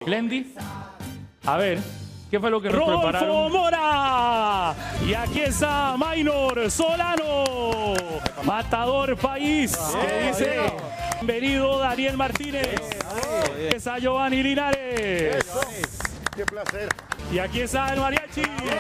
Glendy, a ver, ¿qué fue lo que nos Rodolfo prepararon? Mora. Y aquí está Maynor Solano, Matador País, que dice, bienvenido Daniel Martínez. Está Giovanni Linares. Qué placer. Y aquí está el mariachi.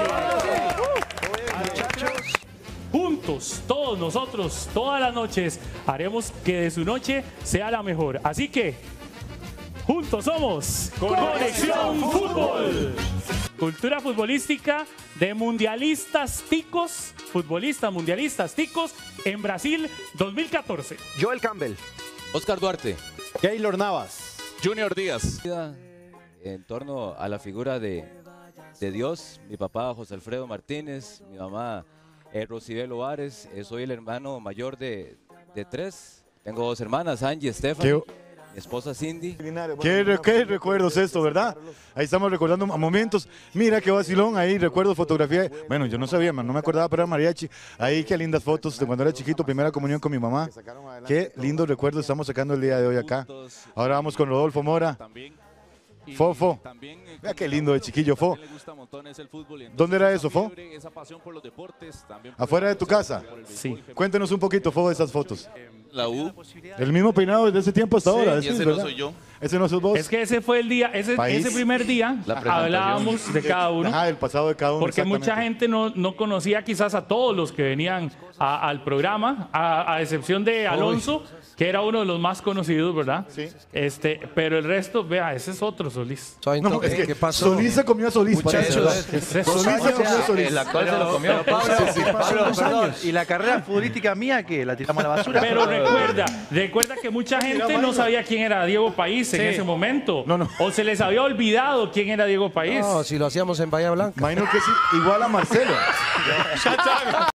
Juntos, todos nosotros, todas las noches, haremos que de su noche sea la mejor. Así que, juntos somos Conexión Fútbol. Cultura futbolística de mundialistas ticos, futbolistas mundialistas ticos en Brasil 2014. Joel Campbell. Oscar Duarte. Keylor Navas. Junior Díaz. En torno a la figura de Dios, mi papá José Alfredo Martínez, mi mamá Rosibel Ovares, soy el hermano mayor de 3, tengo 2 hermanas, Angie, Stephanie, mi esposa Cindy. ¿Qué recuerdos esto, verdad? Ahí estamos recordando momentos. Mira qué vacilón, ahí recuerdo fotografía. Bueno, yo no sabía, no me acordaba, pero era mariachi. Ahí qué lindas fotos de cuando era chiquito, primera comunión con mi mamá. Qué lindos recuerdos estamos sacando el día de hoy acá. Ahora vamos con Rodolfo Mora. Fofo. Vea qué lindo de chiquillo, Fo. ¿Dónde era eso, Fo? ¿Afuera de tu casa? Sí. Cuéntenos un poquito, Fo, de esas fotos. La U. El mismo peinado desde ese tiempo hasta ahora. Y ese no soy yo. Ese no sos vos. Es que ese fue el día, ese primer día, hablábamos de cada uno. Ajá, el pasado de cada uno. Porque mucha exactamente. gente no conocía quizás a todos los que venían al programa, a excepción de Alonso, que era uno de los más conocidos, ¿verdad? Sí. Pero el resto, vea, ese es otro Solís. No, es que ¿Qué pasó? Solís se comió a Solís, Muchachos, parece, ¿verdad? Solís se comió a Solís. El actual se lo comió. Pablo, perdón. ¿Y la carrera futbolística mía que la tiramos a la basura? Pero recuerda que mucha gente no sabía quién era Diego País en ese momento. No. O se les había olvidado quién era Diego País. No, si lo hacíamos en Bahía Blanca. Minor que sí, igual a Marcelo.